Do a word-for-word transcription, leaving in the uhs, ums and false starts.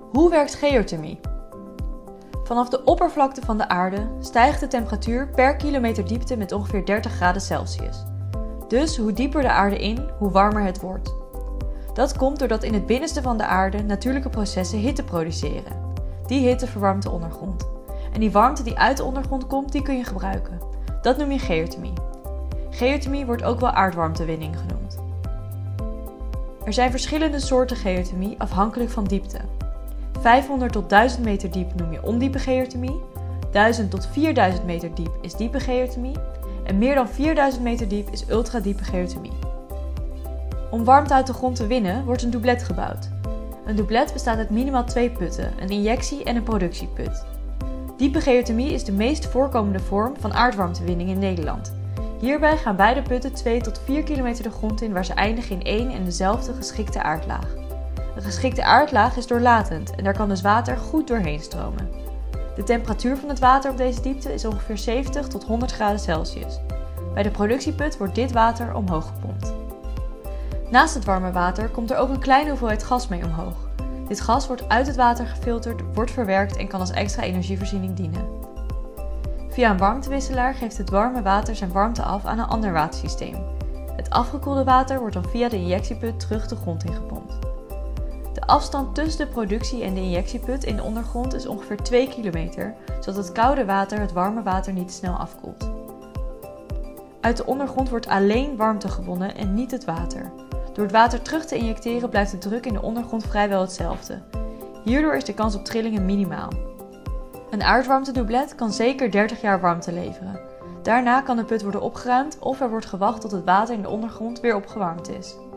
Hoe werkt geothermie? Vanaf de oppervlakte van de aarde stijgt de temperatuur per kilometer diepte met ongeveer dertig graden Celsius. Dus hoe dieper de aarde in, hoe warmer het wordt. Dat komt doordat in het binnenste van de aarde natuurlijke processen hitte produceren. Die hitte verwarmt de ondergrond. En die warmte die uit de ondergrond komt, die kun je gebruiken. Dat noem je geothermie. Geothermie wordt ook wel aardwarmtewinning genoemd. Er zijn verschillende soorten geothermie afhankelijk van diepte. vijfhonderd tot duizend meter diep noem je ondiepe geothermie, duizend tot vierduizend meter diep is diepe geothermie en meer dan vierduizend meter diep is ultradiepe geothermie. Om warmte uit de grond te winnen wordt een doublet gebouwd. Een doublet bestaat uit minimaal twee putten, een injectie- en een productieput. Diepe geothermie is de meest voorkomende vorm van aardwarmtewinning in Nederland. Hierbij gaan beide putten twee tot vier kilometer de grond in waar ze eindigen in één en dezelfde geschikte aardlaag. Een geschikte aardlaag is doorlatend en daar kan dus water goed doorheen stromen. De temperatuur van het water op deze diepte is ongeveer zeventig tot honderd graden Celsius. Bij de productieput wordt dit water omhoog gepompt. Naast het warme water komt er ook een kleine hoeveelheid gas mee omhoog. Dit gas wordt uit het water gefilterd, wordt verwerkt en kan als extra energievoorziening dienen. Via een warmtewisselaar geeft het warme water zijn warmte af aan een ander watersysteem. Het afgekoelde water wordt dan via de injectieput terug de grond ingepompt. De afstand tussen de productie en de injectieput in de ondergrond is ongeveer twee kilometer, zodat het koude water het warme water niet te snel afkoelt. Uit de ondergrond wordt alleen warmte gewonnen en niet het water. Door het water terug te injecteren blijft de druk in de ondergrond vrijwel hetzelfde. Hierdoor is de kans op trillingen minimaal. Een aardwarmtedoublet kan zeker dertig jaar warmte leveren. Daarna kan de put worden opgeruimd of er wordt gewacht tot het water in de ondergrond weer opgewarmd is.